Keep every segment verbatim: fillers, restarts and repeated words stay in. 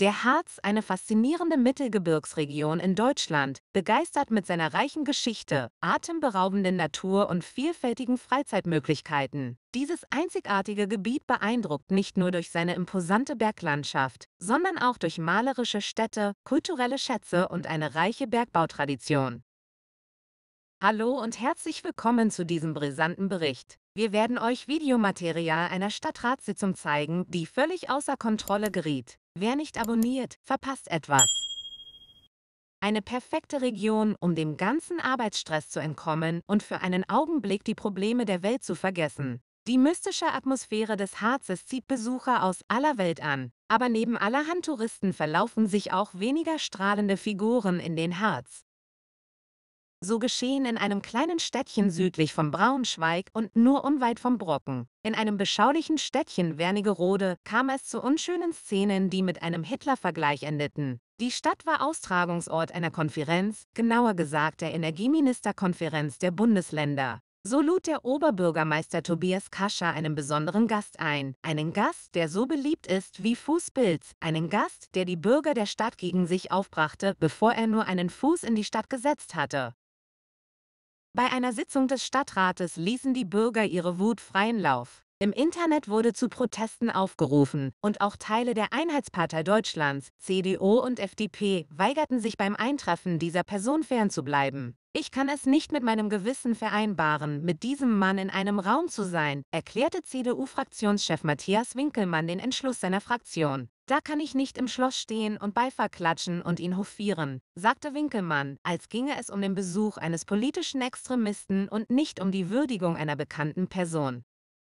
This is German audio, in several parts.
Der Harz, eine faszinierende Mittelgebirgsregion in Deutschland, begeistert mit seiner reichen Geschichte, atemberaubenden Natur und vielfältigen Freizeitmöglichkeiten. Dieses einzigartige Gebiet beeindruckt nicht nur durch seine imposante Berglandschaft, sondern auch durch malerische Städte, kulturelle Schätze und eine reiche Bergbautradition. Hallo und herzlich willkommen zu diesem brisanten Bericht. Wir werden euch Videomaterial einer Stadtratssitzung zeigen, die völlig außer Kontrolle geriet. Wer nicht abonniert, verpasst etwas. Eine perfekte Region, um dem ganzen Arbeitsstress zu entkommen und für einen Augenblick die Probleme der Welt zu vergessen. Die mystische Atmosphäre des Harzes zieht Besucher aus aller Welt an, aber neben allerhand Touristen verlaufen sich auch weniger strahlende Figuren in den Harz. So geschehen in einem kleinen Städtchen südlich von Braunschweig und nur unweit vom Brocken. In einem beschaulichen Städtchen Wernigerode kam es zu unschönen Szenen, die mit einem Hitler-Vergleich endeten. Die Stadt war Austragungsort einer Konferenz, genauer gesagt der Energieministerkonferenz der Bundesländer. So lud der Oberbürgermeister Tobias Kascher einen besonderen Gast ein. Einen Gast, der so beliebt ist wie Fußpilz. Einen Gast, der die Bürger der Stadt gegen sich aufbrachte, bevor er nur einen Fuß in die Stadt gesetzt hatte. Bei einer Sitzung des Stadtrates ließen die Bürger ihre Wut freien Lauf. Im Internet wurde zu Protesten aufgerufen und auch Teile der Einheitspartei Deutschlands, C D U und F D P, weigerten sich beim Eintreffen dieser Person fernzubleiben. Ich kann es nicht mit meinem Gewissen vereinbaren, mit diesem Mann in einem Raum zu sein, erklärte C D U-Fraktionschef Matthias Winkelmann den Entschluss seiner Fraktion. Da kann ich nicht im Schloss stehen und Beifall klatschen und ihn hofieren, sagte Winkelmann, als ginge es um den Besuch eines politischen Extremisten und nicht um die Würdigung einer bekannten Person.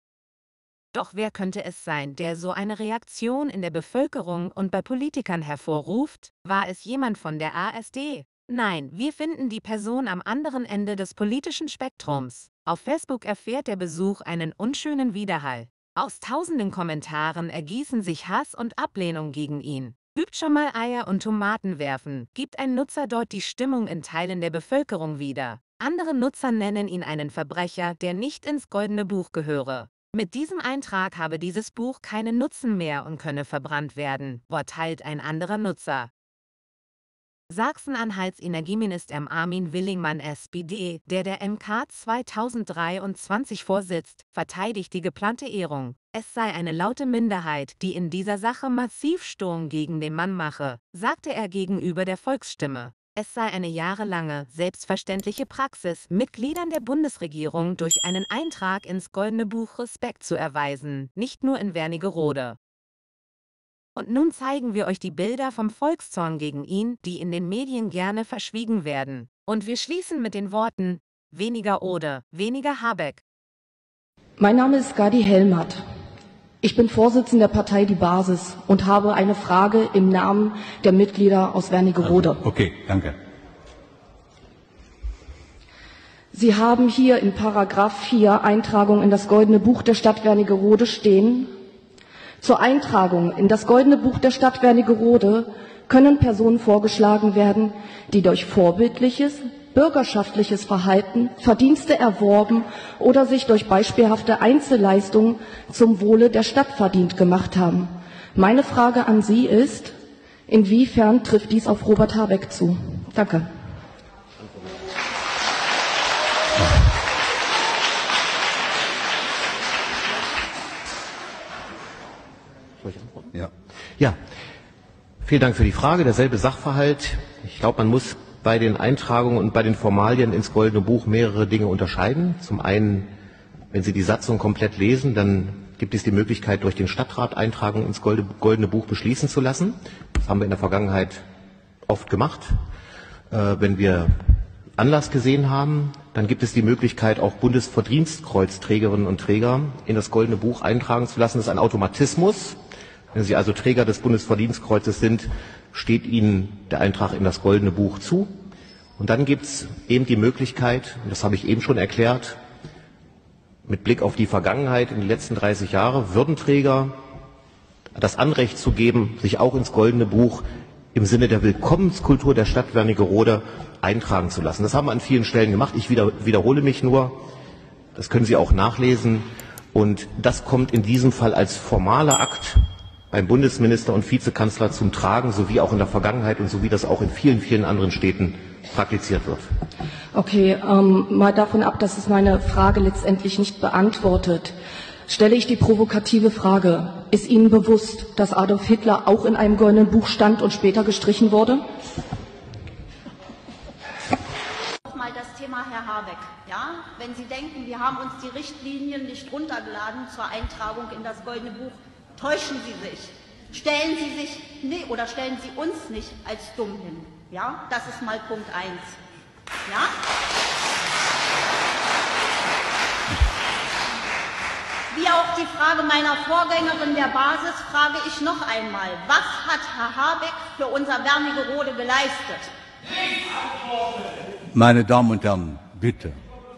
Doch wer könnte es sein, der so eine Reaktion in der Bevölkerung und bei Politikern hervorruft? War es jemand von der A S D? Nein, wir finden die Person am anderen Ende des politischen Spektrums. Auf Facebook erfährt der Besuch einen unschönen Widerhall. Aus tausenden Kommentaren ergießen sich Hass und Ablehnung gegen ihn. Übt schon mal Eier und Tomaten werfen, gibt ein Nutzer dort die Stimmung in Teilen der Bevölkerung wieder. Andere Nutzer nennen ihn einen Verbrecher, der nicht ins Goldene Buch gehöre. Mit diesem Eintrag habe dieses Buch keinen Nutzen mehr und könne verbrannt werden, urteilt ein anderer Nutzer. Sachsen-Anhalts Energieminister Armin Willingmann S P D, der der M K zweitausenddreiundzwanzig vorsitzt, verteidigt die geplante Ehrung. Es sei eine laute Minderheit, die in dieser Sache massiv Sturm gegen den Mann mache, sagte er gegenüber der Volksstimme. Es sei eine jahrelange, selbstverständliche Praxis, Mitgliedern der Bundesregierung durch einen Eintrag ins Goldene Buch Respekt zu erweisen, nicht nur in Wernigerode. Und nun zeigen wir euch die Bilder vom Volkszorn gegen ihn, die in den Medien gerne verschwiegen werden. Und wir schließen mit den Worten: weniger Ode, weniger Habeck. Mein Name ist Gadi Helmert. Ich bin Vorsitzender der Partei Die Basis und habe eine Frage im Namen der Mitglieder aus Wernigerode. Okay, danke. Sie haben hier in Paragraph vier Eintragung in das Goldene Buch der Stadt Wernigerode stehen: Zur Eintragung in das Goldene Buch der Stadt Wernigerode können Personen vorgeschlagen werden, die durch vorbildliches, bürgerschaftliches Verhalten Verdienste erworben oder sich durch beispielhafte Einzelleistungen zum Wohle der Stadt verdient gemacht haben. Meine Frage an Sie ist, inwiefern trifft dies auf Robert Habeck zu? Danke. Ja. ja, vielen Dank für die Frage. Derselbe Sachverhalt. Ich glaube, man muss bei den Eintragungen und bei den Formalien ins Goldene Buch mehrere Dinge unterscheiden. Zum einen, wenn Sie die Satzung komplett lesen, dann gibt es die Möglichkeit, durch den Stadtrat Eintragungen ins Goldene Buch beschließen zu lassen. Das haben wir in der Vergangenheit oft gemacht. Äh, wenn wir Anlass gesehen haben, dann gibt es die Möglichkeit, auch Bundesverdienstkreuzträgerinnen und Träger in das Goldene Buch eintragen zu lassen. Das ist ein Automatismus. Wenn Sie also Träger des Bundesverdienstkreuzes sind, steht Ihnen der Eintrag in das Goldene Buch zu. Und dann gibt es eben die Möglichkeit, und das habe ich eben schon erklärt, mit Blick auf die Vergangenheit in die letzten dreißig Jahre, Würdenträger das Anrecht zu geben, sich auch ins Goldene Buch im Sinne der Willkommenskultur der Stadt Wernigerode eintragen zu lassen. Das haben wir an vielen Stellen gemacht. Ich wieder, wiederhole mich nur. Das können Sie auch nachlesen. Und das kommt in diesem Fall als formaler Akt beim Bundesminister und Vizekanzler zum Tragen, so wie auch in der Vergangenheit und so wie das auch in vielen, vielen anderen Städten praktiziert wird. Okay, ähm, mal davon ab, dass es meine Frage letztendlich nicht beantwortet, stelle ich die provokative Frage: Ist Ihnen bewusst, dass Adolf Hitler auch in einem goldenen Buch stand und später gestrichen wurde? Mal das Thema Herr Habeck. Ja? Wenn Sie denken, wir haben uns die Richtlinien nicht runtergeladen zur Eintragung in das Goldene Buch, täuschen Sie sich. Stellen Sie sich nee, oder stellen Sie uns nicht als dumm hin. Ja? Das ist mal Punkt eins. Ja? Wie auch die Frage meiner Vorgängerin der Basis frage ich noch einmal: Was hat Herr Habeck für unser Wernigerode geleistet? Meine Damen und Herren, bitte.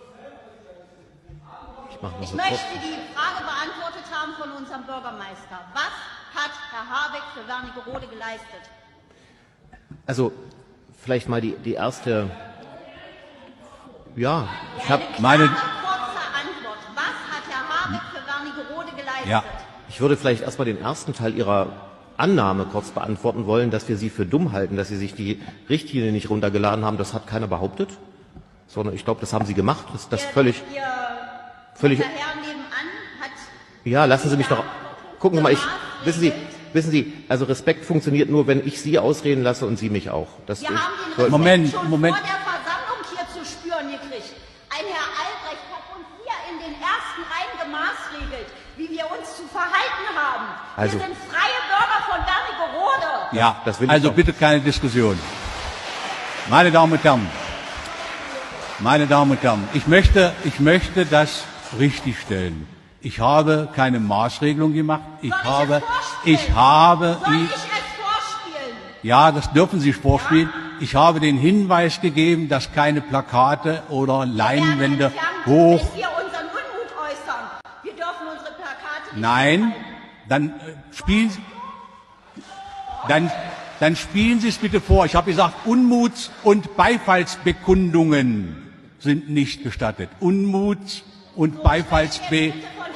Ich, ich möchte die Frage beantwortet haben von unserem Bürgermeister. Was hat Herr Habeck für Wernigerode geleistet? Also vielleicht mal die, die erste, ja, ich habe meine kurze Antwort. Was hat Herr Habeck für Wernigerode geleistet? Ja. Ich würde vielleicht erstmal den ersten Teil Ihrer Annahme kurz beantworten wollen, dass wir Sie für dumm halten, dass Sie sich die Richtlinie nicht runtergeladen haben. Das hat keiner behauptet, sondern ich glaube, das haben Sie gemacht. Das, das völlig, Ihr, völlig. der Herr nebenan hat. Ja, lassen Sie mich doch. Gucken Sie mal, ich, wissen Sie, wissen Sie, also Respekt funktioniert nur, wenn ich Sie ausreden lasse und Sie mich auch. Das Wir ist, haben den Respekt Moment, schon Moment. vor der Versammlung hier zu spüren gekriegt. Ein Herr Albrecht hat uns hier in den ersten Reihen gemaßregelt, wie wir uns zu verhalten haben. Also- wir sind freie Bürger von Wernigerode. Ja, das will ich also doch. bitte keine Diskussion. Meine Damen und Herren, meine Damen und Herren, ich möchte, ich möchte das richtigstellen. Ich habe keine Maßregelung gemacht. Ich Soll ich habe, es vorspielen? ich habe, Soll I- ich es vorspielen? ja, das dürfen Sie vorspielen. Ich habe den Hinweis gegeben, dass keine Plakate oder Leinwände Wir werden hoch. entfernt, bis wir unseren Unmut äußern. Wir dürfen unsere Plakate nicht Nein, hochhalten. dann äh, spielen Sie, dann, dann spielen Sie es bitte vor. Ich habe gesagt, Unmuts- und Beifallsbekundungen sind nicht gestattet. Unmuts- und Beifallsbekundungen.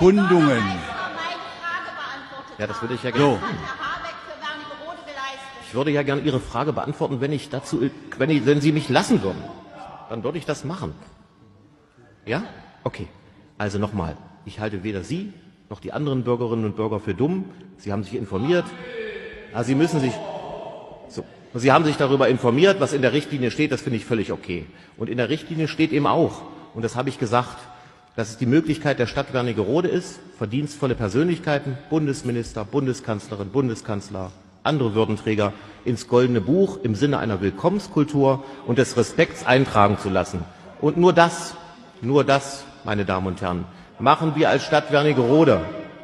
ja, das würde ich ja So. gerne. Herr Habeck für Wernigerode geleistet. Ich würde ja gerne Ihre Frage beantworten, wenn ich dazu, wenn, ich, wenn Sie mich lassen würden. Dann würde ich das machen. Ja? Okay. Also nochmal. Ich halte weder Sie noch die anderen Bürgerinnen und Bürger für dumm. Sie haben sich informiert. Ja, Sie müssen sich, so. Sie haben sich darüber informiert, was in der Richtlinie steht. Das finde ich völlig okay. Und in der Richtlinie steht eben auch, und das habe ich gesagt, dass es die Möglichkeit der Stadt Wernigerode ist, verdienstvolle Persönlichkeiten, Bundesminister, Bundeskanzlerin, Bundeskanzler, andere Würdenträger ins Goldene Buch im Sinne einer Willkommenskultur und des Respekts eintragen zu lassen. Und nur das, nur das, meine Damen und Herren, machen wir als Stadt Wernigerode.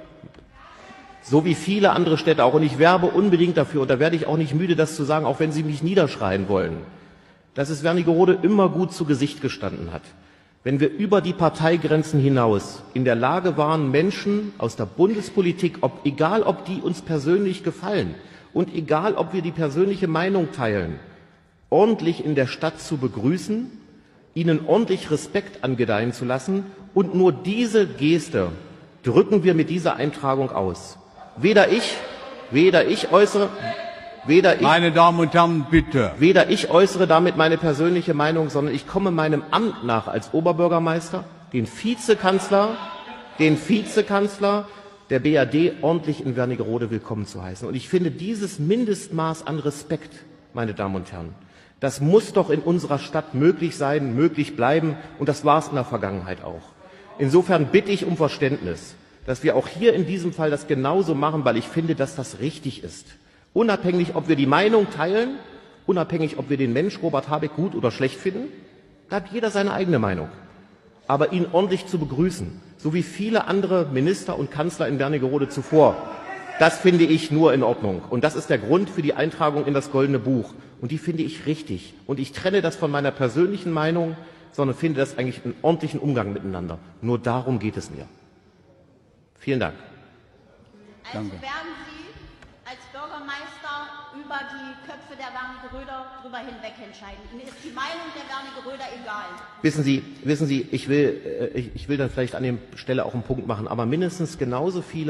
So wie viele andere Städte auch. Und ich werbe unbedingt dafür, und da werde ich auch nicht müde, das zu sagen, auch wenn Sie mich niederschreien wollen, dass es Wernigerode immer gut zu Gesicht gestanden hat. Wenn wir über die Parteigrenzen hinaus in der Lage waren, Menschen aus der Bundespolitik, ob, egal ob die uns persönlich gefallen und egal ob wir die persönliche Meinung teilen, ordentlich in der Stadt zu begrüßen, ihnen ordentlich Respekt angedeihen zu lassen, und nur diese Geste drücken wir mit dieser Eintragung aus. Weder ich, weder ich äußere, weder ich Meine Damen und Herren, bitte. Weder ich äußere damit meine persönliche Meinung, sondern ich komme meinem Amt nach als Oberbürgermeister, den Vizekanzler, den Vizekanzler der B R D ordentlich in Wernigerode willkommen zu heißen. Und ich finde, dieses Mindestmaß an Respekt, meine Damen und Herren, das muss doch in unserer Stadt möglich sein, möglich bleiben, und das war es in der Vergangenheit auch. Insofern bitte ich um Verständnis, dass wir auch hier in diesem Fall das genauso machen, weil ich finde, dass das richtig ist. Unabhängig, ob wir die Meinung teilen, unabhängig, ob wir den Mensch Robert Habeck gut oder schlecht finden, da hat jeder seine eigene Meinung. Aber ihn ordentlich zu begrüßen, so wie viele andere Minister und Kanzler in Wernigerode zuvor, das finde ich nur in Ordnung. Und das ist der Grund für die Eintragung in das Goldene Buch. Und die finde ich richtig. Und ich trenne das von meiner persönlichen Meinung, sondern finde das eigentlich einen ordentlichen Umgang miteinander. Nur darum geht es mir. Vielen Dank. Also Danke. werden Sie als Bürgermeister über die Köpfe der Wernigeröder drüber hinweg entscheiden. Ihnen ist die Meinung der Wernigeröder egal. Wissen Sie, wissen Sie, ich will, äh, ich, ich will dann vielleicht an der Stelle auch einen Punkt machen, aber mindestens genauso viele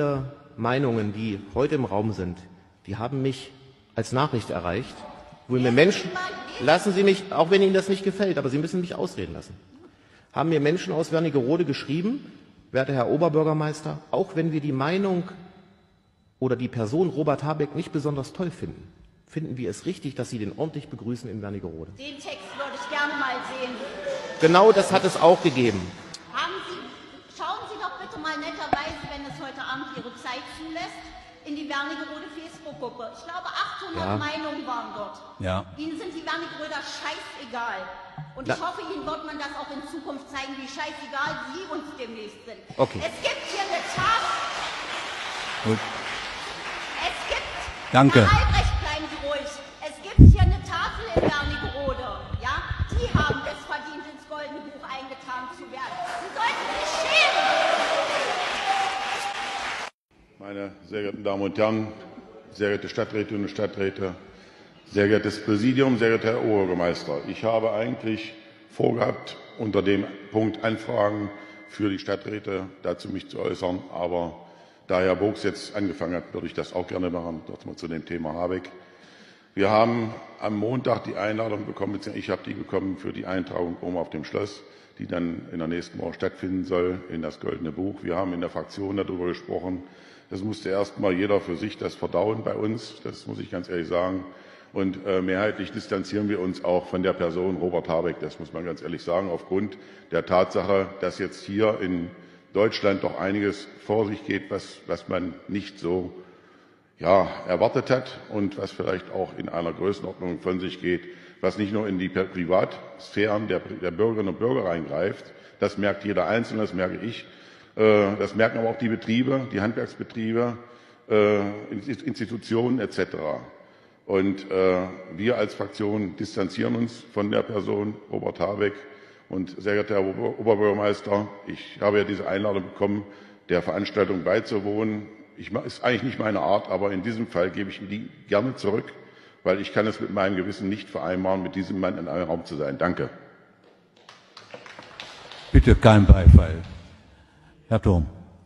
Meinungen, die heute im Raum sind, die haben mich als Nachricht erreicht, wo mir Menschen, lassen Sie mich, auch wenn Ihnen das nicht gefällt, aber Sie müssen mich ausreden lassen, haben mir Menschen aus Wernigerode geschrieben, werter Herr Oberbürgermeister, auch wenn wir die Meinung oder die Person Robert Habeck nicht besonders toll finden, finden wir es richtig, dass Sie den ordentlich begrüßen in Wernigerode. Den Text würde ich gerne mal sehen. Genau das hat es auch gegeben. Haben Sie, schauen Sie doch bitte mal netterweise, wenn es heute Abend Ihre Zeit zulässt, in die Wernigerode Facebook-Gruppe. Ich glaube, achthundert Ja. Meinungen waren dort. Ja. Ihnen sind die Wernigeröder scheißegal. Und Na. ich hoffe, Ihnen wird man das auch in Zukunft zeigen, wie scheißegal Sie uns demnächst sind. Okay. Es gibt hier eine Tafel. Gut. Es gibt. Danke. Herr Albrecht, bleiben Sie ruhig. Es gibt hier eine Tafel in Wernigerode. Ja? Die haben es verdient, ins Goldene Buch eingetragen zu werden. Sie sollten sich schämen. Meine sehr geehrten Damen und Herren, sehr geehrte Stadträtinnen und Stadträte, sehr geehrtes Präsidium, sehr geehrter Herr Oberbürgermeister, ich habe eigentlich vorgehabt, unter dem Punkt Anfragen für die Stadträte dazu mich zu äußern, aber da Herr Bogs jetzt angefangen hat, würde ich das auch gerne machen, dort mal zu dem Thema Habeck. Wir haben am Montag die Einladung bekommen, beziehungsweise ich habe die bekommen für die Eintragung oben auf dem Schloss, die dann in der nächsten Woche stattfinden soll, in das Goldene Buch. Wir haben in der Fraktion darüber gesprochen. Das musste erst mal jeder für sich das verdauen bei uns, das muss ich ganz ehrlich sagen. Und äh, mehrheitlich distanzieren wir uns auch von der Person Robert Habeck, das muss man ganz ehrlich sagen, aufgrund der Tatsache, dass jetzt hier in Deutschland doch einiges vor sich geht, was, was man nicht so ja, erwartet hat und was vielleicht auch in einer Größenordnung von sich geht, was nicht nur in die Privatsphären der, der Bürgerinnen und Bürger reingreift. Das merkt jeder Einzelne, das merke ich. Das merken aber auch die Betriebe, die Handwerksbetriebe, Institutionen et cetera. Und wir als Fraktion distanzieren uns von der Person Robert Habeck. Und sehr geehrter Herr Oberbürgermeister, ich habe ja diese Einladung bekommen, der Veranstaltung beizuwohnen. Ich, ist eigentlich nicht meine Art, aber in diesem Fall gebe ich die gerne zurück, weil ich kann es mit meinem Gewissen nicht vereinbaren, mit diesem Mann in einem Raum zu sein. Danke. Bitte kein Beifall. Herr Thom.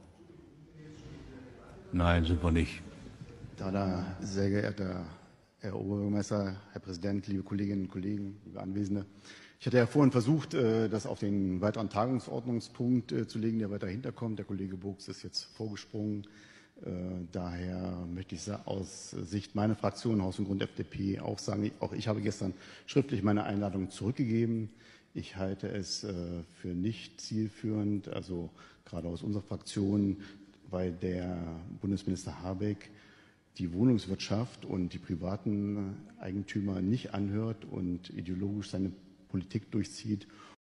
Nein, sind wir nicht. Da, da, sehr geehrter Herr Oberbürgermeister, Herr Präsident, liebe Kolleginnen und Kollegen, liebe Anwesende. Ich hatte ja vorhin versucht, das auf den weiteren Tagungsordnungspunkt zu legen, der weiter hinterkommt. Der Kollege Bogs ist jetzt vorgesprungen. Daher möchte ich aus Sicht meiner Fraktion, Haus und Grund F D P, auch sagen, auch ich habe gestern schriftlich meine Einladung zurückgegeben. Ich halte es für nicht zielführend, also gerade aus unserer Fraktion, weil der Bundesminister Habeck die Wohnungswirtschaft und die privaten Eigentümer nicht anhört und ideologisch seine Politik durchzieht